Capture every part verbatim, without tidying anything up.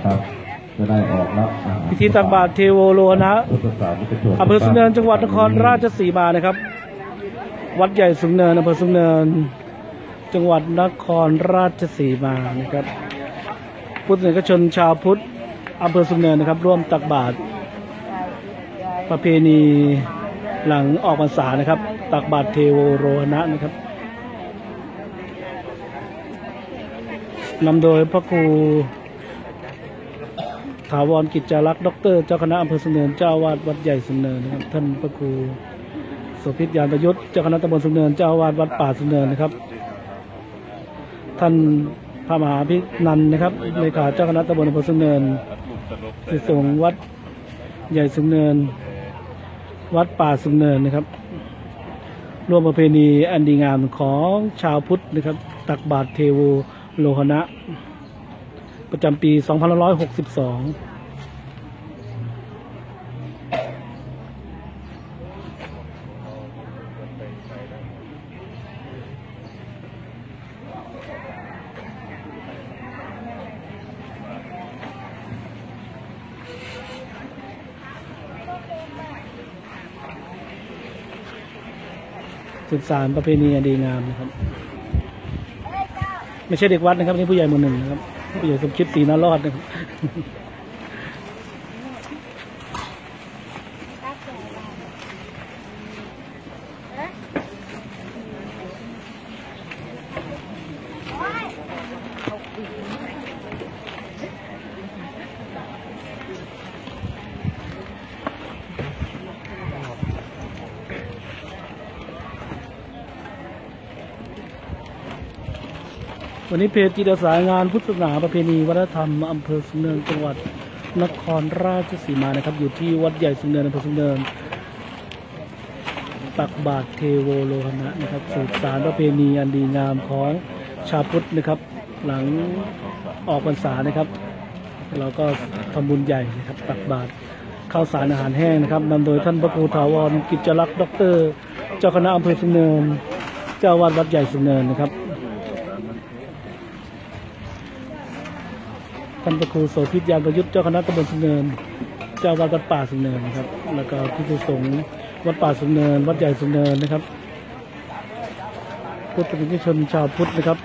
นะครับจะได้ออกรับพิธีตักบาตรเทโวโลนะอำเภอสูงเนินจังหวัดนครราชสีมานะครับวัดใหญ่สูงเนินอำเภอสูงเนินจังหวัดนครราชสีมานะครับพุทธศาสนิกชนชาวพุทธอำเภอสูงเนินนะครับร่วมตักบาตรประเพณีหลังออกพรรษานะครับตักบาตรเทโวโรหณะนะครับนำโดยพระครูถาวรกิจจารักษ์ด็อกเตอร์เจ้าคณะอำเภอสูงเนินเจ้าวาดวัดใหญ่สูงเนินนะครับท่านพระครูโสภิตยานประยุทธ์เจ้าคณะตำบลสูงเนินเจ้าวาดวัดป่าสูงเนินนะครับท่านพระมหาภินันท์นะครับเลขาเจ้าคณะตำบลอำเภอสูงเนินสิสงฆ์วัดใหญ่สูงเนินวัดป่าสูงเนินนะครับร่วมประเพณีอันดีงามของชาวพุทธนะครับตักบาตรเทโวโลหณะประจำปีสองพันห้าร้อยหกสิบสองสืบสานประเพณีอันดีงามนะครับไม่ใช่เด็กวัดนะครับนี่ผู้ใหญ่หมู่หนึ่งนะครับผู้ใหญ่สมคิดศรีนารอดนะครับวันนี้เพจจิตอาสางานพุทธศาสนาประเพณีวัฒนธรรมอำเภอสูงเนินจังหวัดนครราชสีมานะครับอยู่ที่วัดใหญ่สูงเนินอำเภอสูงเนินตักบาตรเทโวโลหณะนะครับสืบสานประเพณีอันดีงามของชาวพุทธนะครับหลังออกพรรษานะครับเราก็ทำบุญใหญ่นะครับตักบาตรข้าวสารอาหารแห้งนะครับนำโดยท่านพระครูถาวรกิจจารักษ์ด็อกเตอร์เจ้าคณะอำเภอสูงเนินเจ้าวาดวัดใหญ่สูงเนินนะครับท่านพระครูโสภิตยานประยุทธ์เจ้าคณะตำบลสูงเนินเจ้าวาดวัดป่าสูงเนินนะครับแล้วก็ภิกษุสงฆ์วัดป่าสูงเนินวัดใหญ่สูงเนินนะครับพุทธศาสนิกชนชาวพุทธนะครับ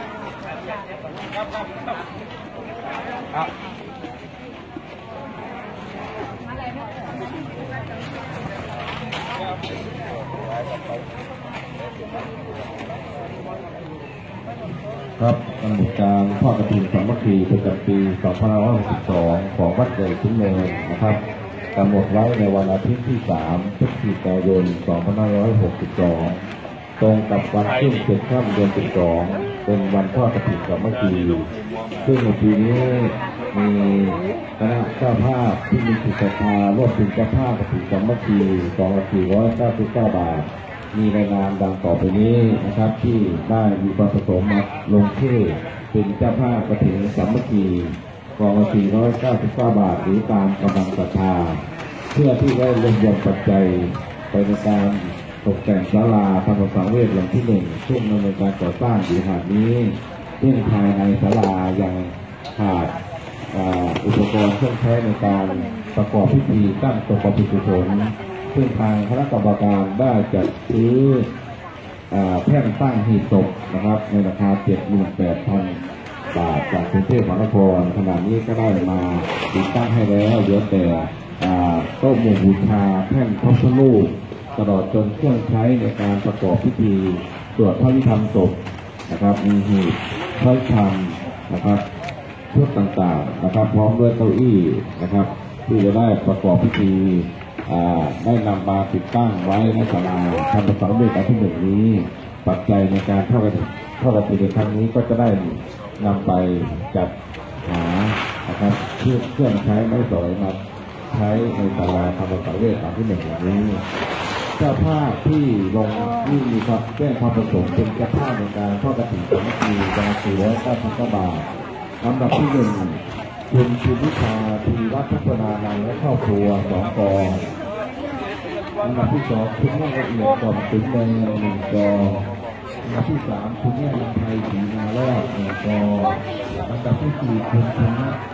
ครับกำหนดการทอดกฐินสามัคคีประจำปีสองพันห้าร้อยหกสิบสองของวัดใหญ่สูงเนินนะครับกำหนดไว้ในวันอาทิตย์ที่สามพฤศจิกายนสองพันห้าร้อยหกสิบสองตรงกับวันขึ้นเจ็ดค่ำเดือนสิบสองเป็นวันทอดกฐินสามัคคีซึ่งในปีนี้มีคณะเจ้าภาพที่มีจิตศรัทธาร่วมเป็นเจ้าภาพกฐินสามัคคีสองพันสี่ร้อยเก้าสิบเก้าบาทมีรายงานดังต่อไปนี้นะครับที่ได้มีความประสงค์มาลงชื่อเป็นเจ้าภาพกฐินสามัคคีกองละสี่ร้อยเก้าสิบเก้าบาทหรือตามกำลังศรัทธาเพื่อที่ได้รวบรวมปัจจัยไปในการตกแต่งศาลาธรรมสังเวชหลังที่หนึ่งช่วงดำเนินการก่อสร้างอยู่หาดนี้ซึ่งภายในศาลายังขาดอุปกรณ์เครื่องใช้ในการประกอบพิธีตั้งตัวประพิธีสงฆ์ซึ่งทางคณะกรรมการได้จัดซื้อแท่นตั้งหีบศพนะครับในราคา เจ็ดหมื่นแปดพัน บาทจากกรุงเทพมหานครขณะนี้ก็ได้มาติดตั้งให้แล้วเหลือแต่โต๊ะหมู่บูชาแท่นพระพุทธรูปตลอดจนเครื่องใช้ในการประกอบพิธีสวดพระวิธรรมศพนะครับมีหีบพระธรรมนะครับชุดต่างๆนะครับพร้อมด้วยเก้าอี้นะครับที่จะได้ประกอบพิธีได้นำมาติดตั้งไว้ในศาลาธรรมสังเวชอันที่หนึ่งนี้ปัจจัยในการทอดกฐินทอดกฐินในครั้งนี้ก็จะได้นำไปจัดหานะครับเครื่องเครื่องใช้ไม้สอยมาใช้ในศาลาธรรมสังเวชอันที่หนึ่งนี้เจ้าภาพที่ลงที่มีความแจ้งความประสงค์เป็นเจ้าภาพในการทอดกฐินสามัคคีจำนวนสี่ร้อยเก้าสิบเก้าบาทลำดับที่หนึ่งคุณชูวิชาธีรัตน์พัฒนานันท์และครอบครัวสองกองลำดับที่สองคุณแม่ละเอียดก่อนถึงเมืองหนึ่งกองลำดับที่สามคุณแม่ลำไพศรีนาแรกหนึ่งกองลำดับที่สี่คุณธนภาพ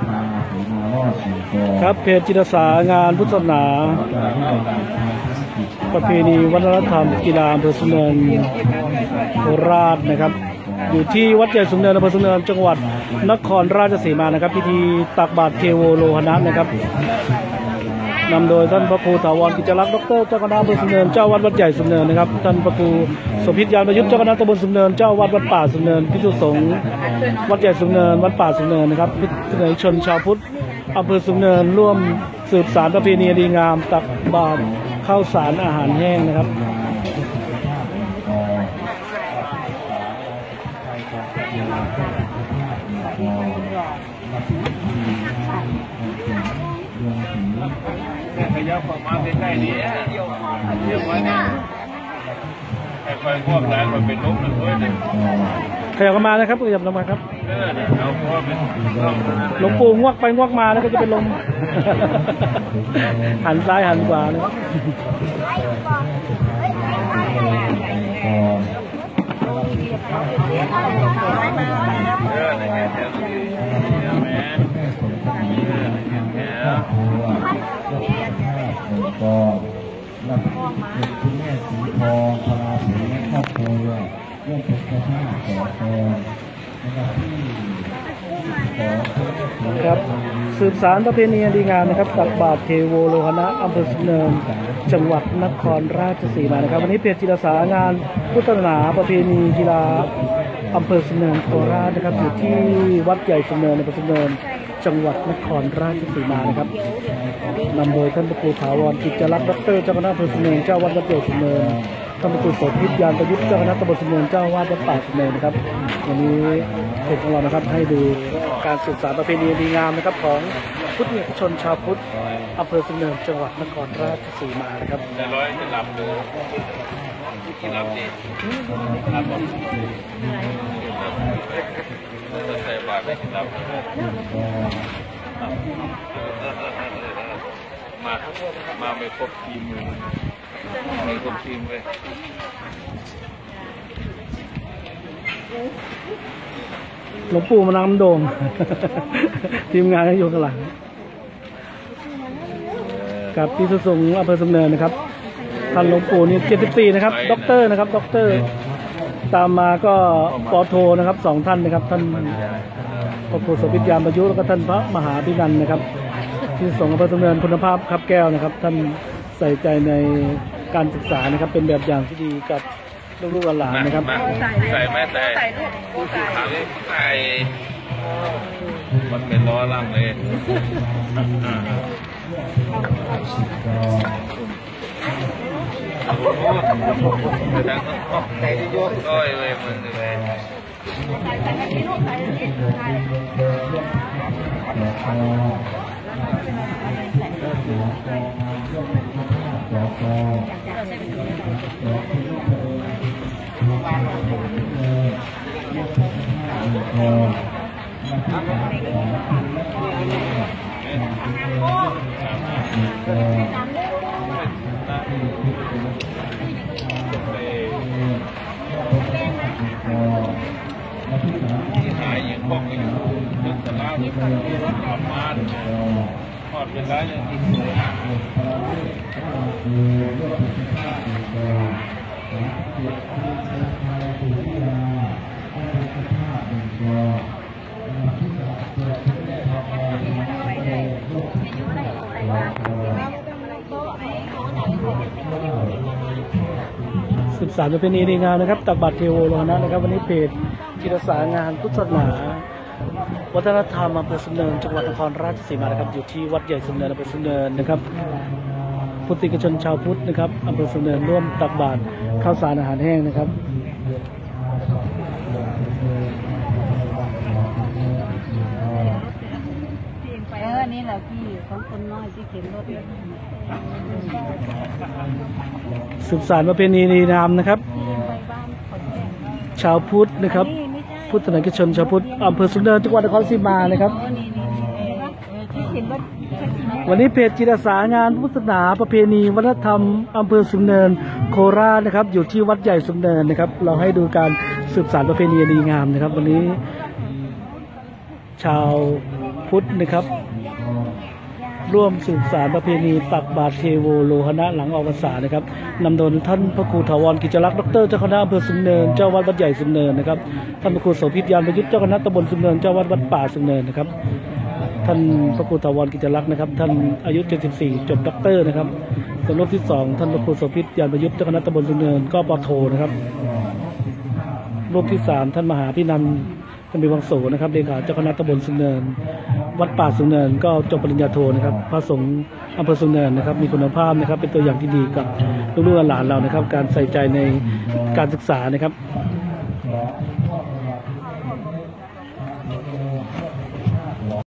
ครับเพจจิตอาสางานพุทธศาสนาประเพณีวัฒนธรรมกีฬาอำเภอสุนเนินโคราชนะครับอยู่ที่วัดใหญ่สุนเนินอำเภอสุนเนินจังหวัดนครราชสีมานะครับพิธีตักบาตรเทโวโลหณะนะครับนำโดยท่านพระครูถาวรกิจลักษณ์ดรเจ้าคณะอำเภอสุนเนินเจ้าวัดวัดใหญ่สุนเนินนะครับท่านพระครูสมพิษยานประยุทธ์เจ้าคณะตำบลสุนเนินเจ้าวัดวัดป่าสุนเนินภิกษุสงฆ์วัดใหญ่สุนเนินวัดป่าสุนเนินนะครับพุทธชนชาวพุทธอำเภอสุนเนินร่วมสืบสานประเพณีดีงามตักบาตรข้าวสารอาหารแห้งนะครับขยับออกมาใกล้ๆนี้เรียกว่าเนี่ยค่อยๆควบได้มันเป็นล้มเลยด้วยเนี่ยขยับกันมานะครับขยับลงมาครับเอาเพราะว่าเป็นหลวงปู่งวกไปงวกมาแล้วก็จะเป็นลมหันซ้ายหันขวานะครับก็รับคุณแม่สีทองพลาผืนครอบครัวเรื่องเป็นข้าราชการนะครับที่ครับสืบสารประเพณีดีงามนะครับตักบาตรเทโวโลหณะอำเภอสุนเนินจังหวัดนครราชสีมานะครับวันนี้เพจจิตอาสางานพุทธศาสนาประเพณีกีฬาอำเภอสุนเนินโคราชนะครับอยู่ที่วัดใหญ่สุนเนินอำเภอสุนเนินจังหวัดนครราชสีมานะครับนำโดยท่านพระครูถาวรกิจลักษณ์ดรเจ้าคณะอำเภอสุนเนินเจ้าวัดวัดใหญ่สุนเนินท่านพระครูโสภิตยานประยุทธ์เจ้าคณะตำบลสุนเนินเจ้าวาดวัดป่าสุนเนินนะครับวันนี้เพจของเรานะครับให้ดูการสืบสานประเพณีดีงามนะครับของพุทธชนชาวพุทธอำเภอสุนเนินจังหวัดนครราชสีมานะครับจะร้อยจะหลับดูกินหลับดีหลับหมดจะใส่บาตรไม่กินหลับมามาไม่ครบทีมเลยไม่ครบทีมเลยหลวงปู่มานำโด่งทีมงานอยู่ข้างหลังกับพิสุสงฆ์อำเภอสุนเนินนะครับท่านหลวงปู่นี่เจ็ดสิบสี่นะครับด็อกเตอร์นะครับด็อกเตอร์ตามมาก็ปอโทนะครับสองท่านนะครับท่านพระครูสมพิษยานประยุทธ์แล้วก็ท่านพระมหาพินันท์นะครับที่ส่งอำเภอสุนเนินคุณภาพครับแก้วนะครับท่านใส่ใจในการศึกษานะครับเป็นแบบอย่างที่ดีกับลูกๆหลานนะครับใส่แม่แต่ใส่ใส่มันเป็นล้อล่างเลยใส่ที่ยกก้อยเลยมันเลยที่หายอย่างพวกนี้จนตลาดที่ทอดมาทอดเป็นไรเลยสืบสานประเพณีดีงามนะครับตักบาตรเทโวโลหณะนะครับวันนี้เพจจิตอาสางานพุทธศาสนาวัฒนธรรมอำเภอสุนเนินจังหวัดนครราชสีมานะครับอยู่ที่วัดใหญ่สุนเนินอำเภอสุนเนินนะครับพุทธิกชนชาวพุทธนะครับอำเภอสุนเนินร่วมตักบาตรข้าวสารอาหารแห้งนะครับเออนี่แหละพี่ของคนน้อยที่เข็นรถสืบสานประเพณีดีงามนะครับชาวพุทธนะครับพุทธศาสนิกชนชาวพุทธอำเภอสุนเนินจังหวัดนครราชสีมานะครับวันนี้เพจจิตอาสางานพุทธศาสนาประเพณีวัฒนธรรมอำเภอสุนเนินโคราชนะครับอยู่ที่วัดใหญ่สุนเนินนะครับเราให้ดูการสืบสานประเพณีดีงามนะครับวันนี้ชาวพุทธนะครับร่วมสืบสานประเพณีตักบาตรเทโวโลหณะหลังออกพรรษานะครับนำโดยท่านพระครูถาวรกิจลักษณ์ดรเจ้าคณะอำเภอสูงเนินเจ้าวัดวัดใหญ่สูงเนินนะครับท่านพระครูโสภิตยานประยุทธ์เจ้าคณะตำบลสูงเนินเจ้าวัดวัดป่าสูงเนินนะครับท่านพระครูถาวรกิจลักษณ์นะครับท่านอายุเจ็ดสิบสี่จบด็อกเตอร์นะครับส่วนรูปที่สองท่านพระครูโสภิตยานประยุทธ์เจ้าคณะตำบลสูงเนินก็ปโทนะครับรูปที่สามท่านมหาพินันท์ท่านมีวังโสนะครับเลขาเจ้าคณะตำบลสูงเนินวัดป่าสูงเนินก็จบปริญญาโทนะครับพระสงฆ์อำเภอสูงเนินนะครับมีคุณภาพนะครับเป็นตัวอย่างที่ดีกับลูกๆหลานเรานะครับการใส่ใจในการศึกษานะครับ